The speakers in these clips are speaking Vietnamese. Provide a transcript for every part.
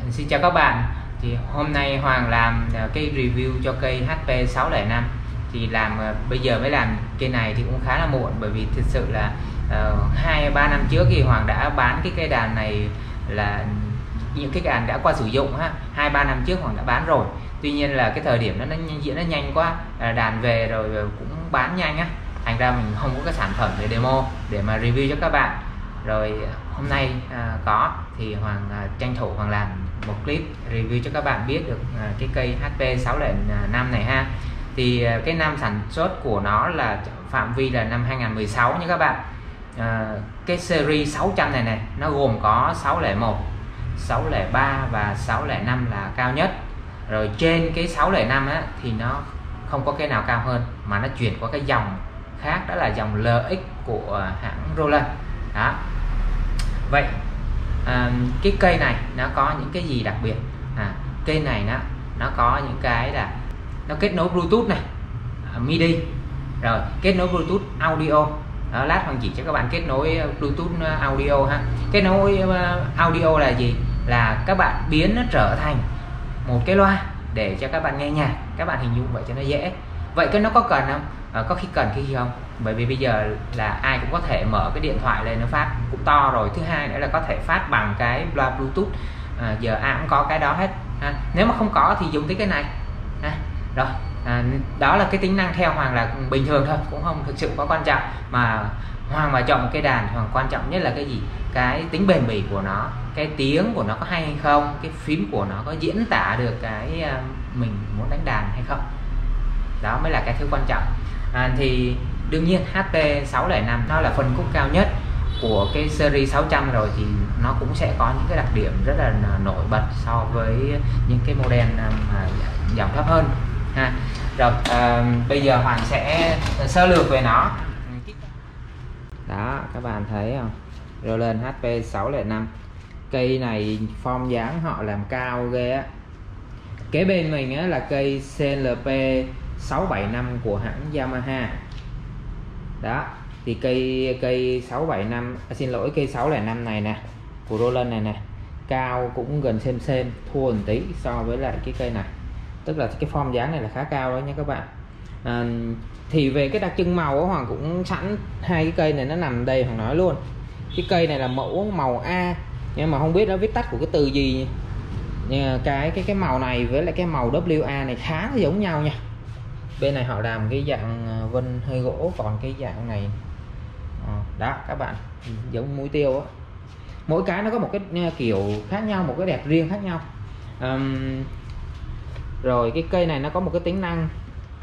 Xin chào các bạn. Thì hôm nay Hoàng làm cái review cho cây HP 605. Thì bây giờ mới làm cây này thì cũng khá là muộn, bởi vì thực sự là 2-3 năm trước thì Hoàng đã bán cái cây đàn này, là những cái đàn đã qua sử dụng ha. 2-3 năm trước Hoàng đã bán rồi. Tuy nhiên là cái thời điểm nó diễn nó nhanh quá, đàn về rồi cũng bán nhanh á, thành ra mình không có cái sản phẩm để demo để mà review cho các bạn. Rồi hôm nay có thì Hoàng tranh thủ Hoàng làm một clip review cho các bạn biết được cái cây HP 605 này ha. Thì cái năm sản xuất của nó là phạm vi là năm 2016 nha các bạn. Cái series 600 này nó gồm có 601, 603 và 605 là cao nhất. Rồi trên cái 605 á, thì nó không có cái nào cao hơn, mà nó chuyển qua cái dòng khác, đó là dòng LX của hãng Roland đó. Vậy cái cây này nó có những cái gì đặc biệt? Cây này nó có những cái là nó kết nối Bluetooth này, MIDI, rồi kết nối Bluetooth audio. Đó, lát Hoàng chỉ cho các bạn kết nối Bluetooth audio ha. Kết nối audio là gì? Là các bạn biến nó trở thành một cái loa để cho các bạn nghe nhạc, các bạn hình dung vậy cho nó dễ. Vậy cái nó có cần không? Có khi cần, khi không, bởi vì bây giờ là ai cũng có thể mở cái điện thoại lên nó phát cũng to rồi. Thứ hai nữa là có thể phát bằng cái loa Bluetooth, giờ ai cũng có cái đó hết ha. Nếu mà không có thì dùng tới cái này ha. Rồi đó là cái tính năng theo Hoàng là bình thường thôi, cũng không thực sự có quan trọng. Mà Hoàng mà chọn một cây đàn, Hoàng quan trọng nhất là cái gì? Cái tính bền bỉ của nó, cái tiếng của nó có hay hay không, cái phím của nó có diễn tả được cái mình muốn đánh đàn hay không. Đó mới là cái thứ quan trọng. Thì đương nhiên HP 605 nó là phân khúc cao nhất của cái series 600 rồi, thì nó cũng sẽ có những cái đặc điểm rất là nổi bật so với những cái model dòng thấp hơn ha. Rồi bây giờ Hoàng sẽ sơ lược về nó. Đó, các bạn thấy không? Roland HP 605. Cây này form dáng họ làm cao ghê á. Kế bên mình á là cây CLP 675 của hãng Yamaha. Đó, thì cây 675, xin lỗi, cây 605 này nè của Roland này nè, cao cũng gần xem thua một tí so với lại cái cây này. Tức là cái form dáng này là khá cao đó nha các bạn. Thì về cái đặc trưng màu của Hoàng cũng sẵn hai cái cây này nó nằm đây, Hoàng nói luôn. Cái cây này là mẫu màu A, nhưng mà không biết nó viết tắt của cái từ gì. Cái màu này với lại cái màu WA này khá là giống nhau nha. Bên này họ làm cái dạng vân hơi gỗ, còn cái dạng này đó các bạn, giống mũi tiêu á. Mỗi cái nó có một cái kiểu khác nhau, một cái đẹp riêng khác nhau. Rồi cái cây này nó có một cái tính năng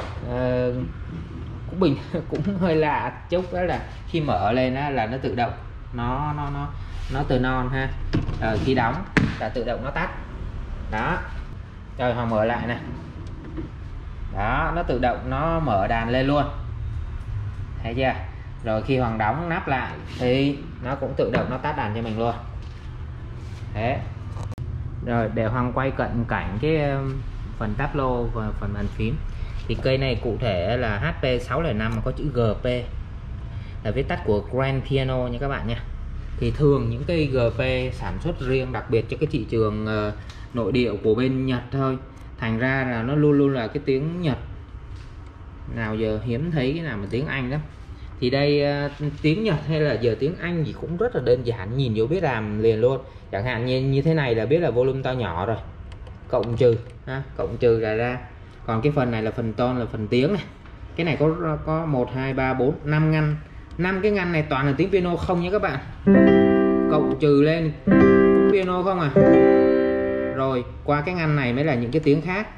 cũng hơi lạ chút, đó là khi mở lên là nó tự động nó từ non ha. Khi đóng là tự động nó tắt. Đó, rồi Hoàng mở lại nè. Đó, nó tự động nó mở đàn lên luôn, thấy chưa? Rồi khi Hoàng đóng nắp lại thì nó cũng tự động nó tắt đàn cho mình luôn. Thế rồi để Hoàng quay cận cảnh cái phần táp lô và phần bàn phím. Thì cây này cụ thể là HP 605 có chữ GP, là viết tắt của Grand Piano nha các bạn nha. Thì thường những cây GP sản xuất riêng đặc biệt cho cái thị trường nội địa của bên Nhật thôi, thành ra là nó luôn luôn là cái tiếng Nhật, nào giờ hiếm thấy cái nào mà tiếng Anh lắm. Thì đây tiếng Nhật hay là giờ tiếng Anh gì cũng rất là đơn giản, nhìn vô biết làm liền luôn. Chẳng hạn như thế này là biết là volume to nhỏ rồi, cộng trừ ha, cộng trừ ra. Còn cái phần này là phần tone, là phần tiếng này. Cái này có 1 2 3 4 5 ngăn, 5 cái ngăn này toàn là tiếng piano không nha các bạn. Cộng trừ lên cũng piano không à. Rồi qua cái ngăn này mới là những cái tiếng khác,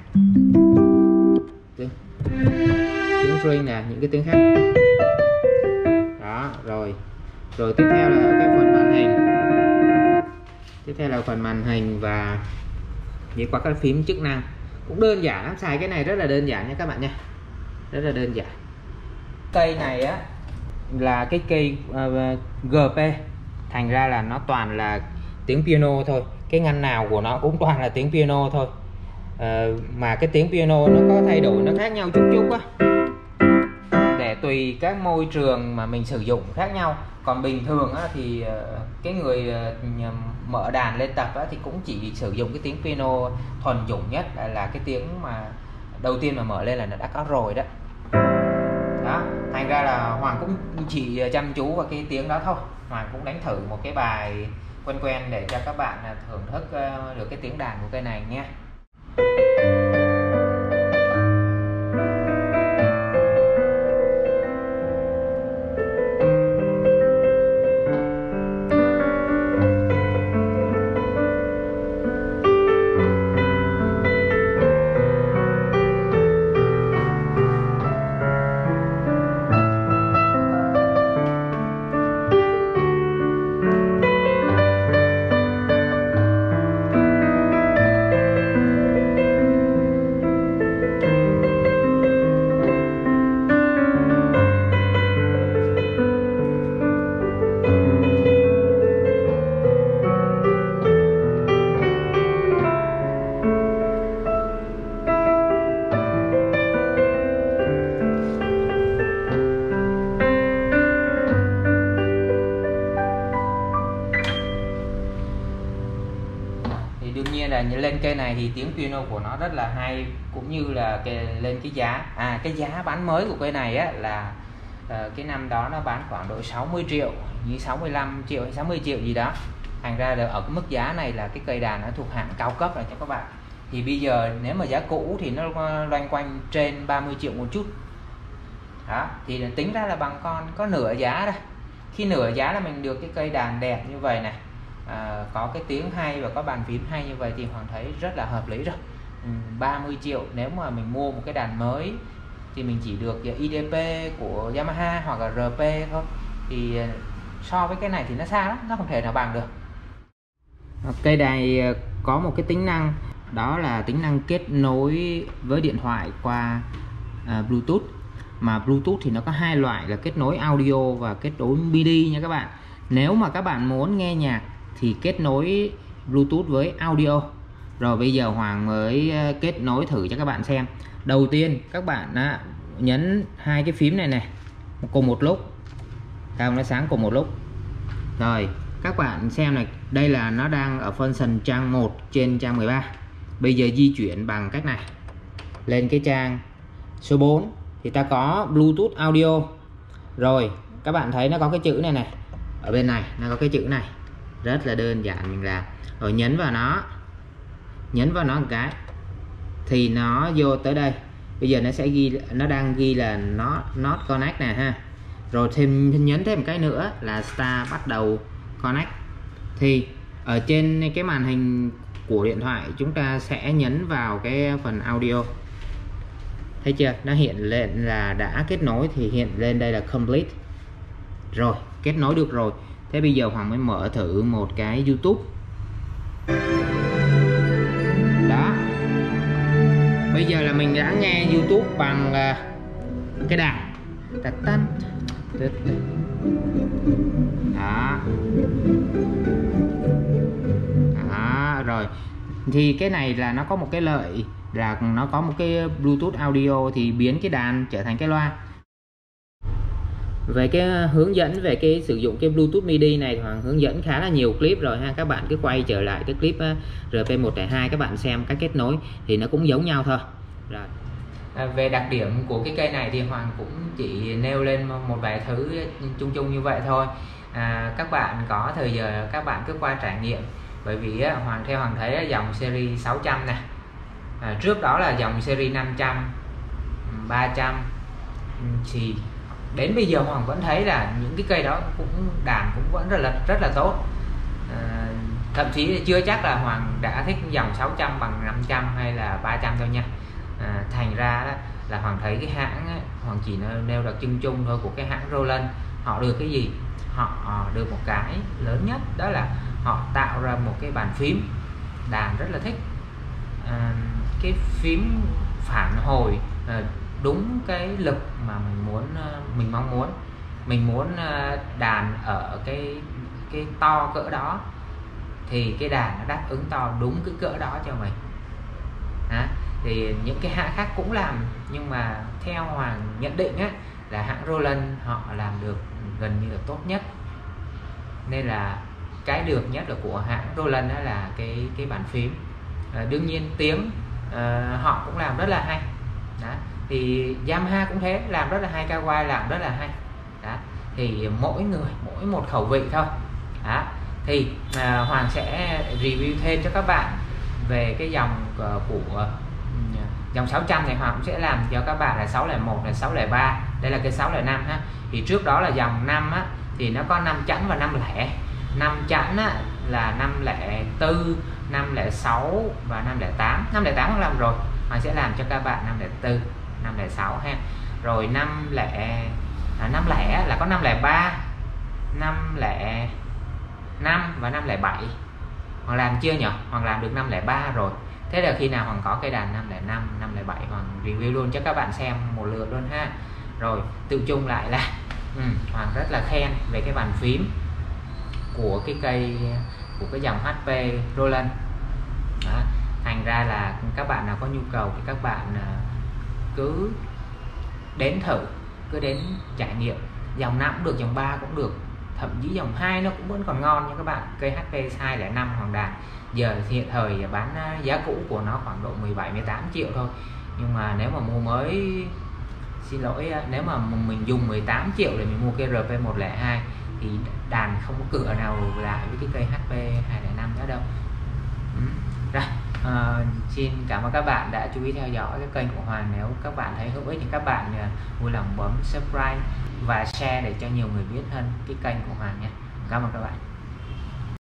tiếng string nè, những cái tiếng khác đó. Rồi tiếp theo là cái phần màn hình, và đi qua các phím chức năng cũng đơn giản lắm. Xài cái này rất là đơn giản nha các bạn nha, rất là đơn giản. Cây này á là cái cây GP, thành ra là nó toàn là tiếng piano thôi. Cái ngăn nào của nó cũng toàn là tiếng piano thôi. Mà cái tiếng piano nó có thay đổi, nó khác nhau chút á. Để tùy các môi trường mà mình sử dụng khác nhau. Còn bình thường á, thì cái người mở đàn lên tập á, thì cũng chỉ sử dụng cái tiếng piano thuần chủng nhất là cái tiếng mà đầu tiên mà mở lên là nó đã có rồi đó. Đó, thành ra là Hoàng cũng chỉ chăm chú vào cái tiếng đó thôi. Hoàng cũng đánh thử một cái bài quen để cho các bạn thưởng thức được cái tiếng đàn của cây này nha. Đương nhiên là lên cây này thì tiếng piano của nó rất là hay, cũng như là lên cái giá. Cái giá bán mới của cây này á là cái năm đó nó bán khoảng độ 60 triệu, như 65 triệu hay 60 triệu gì đó. Thành ra là ở cái mức giá này là cái cây đàn nó thuộc hạng cao cấp rồi cho các bạn. Thì bây giờ nếu mà giá cũ thì nó loanh quanh trên 30 triệu một chút. Đó, thì tính ra là bằng con có nửa giá đây. Khi nửa giá là mình được cái cây đàn đẹp như vậy này, có cái tiếng hay và có bàn phím hay như vậy thì Hoàng thấy rất là hợp lý rồi. 30 triệu nếu mà mình mua một cái đàn mới thì mình chỉ được IDP của Yamaha hoặc là RP thôi, thì so với cái này thì nó xa lắm, nó không thể nào bằng được. Cây này có một cái tính năng, đó là tính năng kết nối với điện thoại qua Bluetooth. Mà Bluetooth thì nó có hai loại là kết nối audio và kết nối MIDI nha các bạn. Nếu mà các bạn muốn nghe nhạc thì kết nối Bluetooth với audio. Rồi bây giờ Hoàng mới kết nối thử cho các bạn xem. Đầu tiên các bạn nhấn hai cái phím này này cùng một lúc, cam nó sáng cùng một lúc. Rồi các bạn xem này, đây là nó đang ở function trang 1 trên trang 13. Bây giờ di chuyển bằng cách này lên cái trang số 4 thì ta có Bluetooth audio. Rồi các bạn thấy nó có cái chữ này này, ở bên này nó có cái chữ này, rất là đơn giản mình làm. Rồi nhấn vào nó một cái thì nó vô tới đây. Bây giờ nó sẽ ghi, nó đang ghi là not connect nè ha. Rồi nhấn thêm một cái nữa là start, bắt đầu connect. Thì ở trên cái màn hình của điện thoại chúng ta sẽ nhấn vào cái phần audio. Thấy chưa? Nó hiện lên là đã kết nối, thì hiện lên đây là complete. Rồi, kết nối được rồi. Thế bây giờ Hoàng mới mở thử một cái YouTube. Đó. Bây giờ là mình đã nghe YouTube bằng cái đàn. Đó. Đó, rồi. Thì cái này là nó có một cái lợi là nó có một cái Bluetooth audio thì biến cái đàn trở thành cái loa. Về cái hướng dẫn về cái sử dụng cái Bluetooth MIDI này thì Hoàng hướng dẫn khá là nhiều clip rồi ha. Các bạn cứ quay trở lại cái clip RP102 các bạn xem các kết nối thì nó cũng giống nhau thôi. Rồi. Về đặc điểm của cái cây này thì Hoàng cũng chỉ nêu lên một vài thứ chung chung như vậy thôi. Các bạn có thời giờ các bạn cứ qua trải nghiệm. Bởi vì theo Hoàng thấy dòng series 600 nè, trước đó là dòng series 500, 300, thì đến bây giờ Hoàng vẫn thấy là những cái cây đó cũng đàn cũng vẫn rất là tốt. Thậm chí chưa chắc là Hoàng đã thích dòng 600 bằng 500 hay là 300 đâu nha. Thành ra đó là Hoàng thấy cái hãng Hoàng chỉ nêu đặc trưng chung thôi của cái hãng Roland. Họ được cái gì? Họ được một cái lớn nhất, đó là họ tạo ra một cái bàn phím đàn rất là thích. Cái phím phản hồi đúng cái lực mà mình mong muốn. Mình muốn đàn ở cái to cỡ đó thì cái đàn nó đáp ứng to đúng cái cỡ đó cho mình. Thì những cái hãng khác cũng làm, nhưng mà theo Hoàng nhận định á, là hãng Roland họ làm được gần như là tốt nhất, nên là cái được nhất là của hãng Roland đó là cái bàn phím. Đương nhiên tiếng họ cũng làm rất là hay đó. Thì Yamaha cũng thế, làm rất là hay, Kawai làm rất là hay đó. Thì mỗi người mỗi một khẩu vị thôi đó. Thì Hoàng sẽ review thêm cho các bạn về cái dòng của dòng 600 này. Hoàng cũng sẽ làm cho các bạn là 601 là 603, đây là cái 605 ha. Thì trước đó là dòng 5 á, thì nó có 5 chẵn và 5 lẻ. 5 chẵn á, là 504, 506 và 508. 508 Hoàng làm rồi, Hoàng sẽ làm cho các bạn 504, 506 ha. Rồi 5 lẻ là có 503, 505 và 507. Hoàng làm chưa nhỉ? Hoàng làm được 503 rồi. Thế là khi nào Hoàng có cây đàn 505, 507 Hoàng review luôn cho các bạn xem một lượt luôn ha. Rồi tự chung lại là Hoàng rất là khen về cái bàn phím của cái cây của cái dòng HP Roland đó. Thành ra là các bạn nào có nhu cầu thì các bạn cứ đến thử, cứ đến trải nghiệm. Dòng 5 cũng được, dòng 3 cũng được, thậm chí dòng 2 nó cũng vẫn còn ngon nha các bạn. Cây HP 205 Hoàng Đàn giờ hiện thời bán giá cũ của nó khoảng độ 17-18 triệu thôi, nhưng mà nếu mà mua mới, xin lỗi, nếu mà mình dùng 18 triệu để mình mua cây RP102 thì đàn không có cửa nào lại với cái cây HP 205 đó đâu. Rồi, xin cảm ơn các bạn đã chú ý theo dõi cái kênh của Hoàng. Nếu các bạn thấy hữu ích thì các bạn vui lòng bấm subscribe và share để cho nhiều người biết hơn cái kênh của Hoàng nhé. Cảm ơn các bạn.